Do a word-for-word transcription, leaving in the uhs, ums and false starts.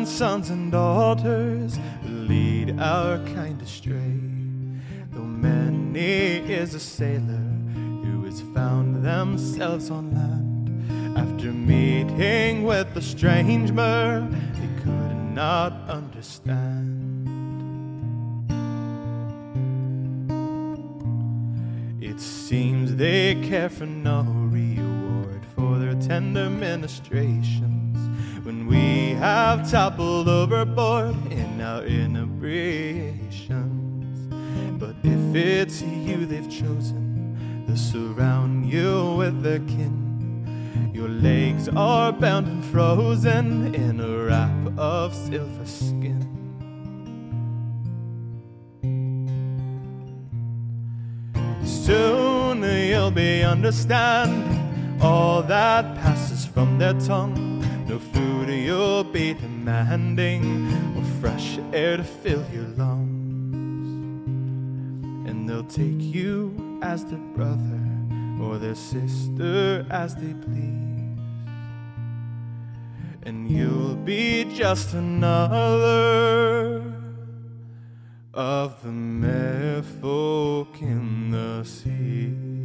sons and daughters lead our kind astray. Though many is a sailor who has found themselves on land, after meeting with a stranger they could not understand. It seems they care for no reward for their tender ministrations, when we have toppled overboard in our inebriations. But if it's you they've chosen, they'll surround you with their kin. Your legs are bound and frozen in a wrap of silver skin. Soon you'll be understanding all that passes from their tongue. No food you'll be demanding, or fresh air to fill your lungs. And they'll take you as their brother or their sister as they please, and you'll be just another of the merfolk in the sea.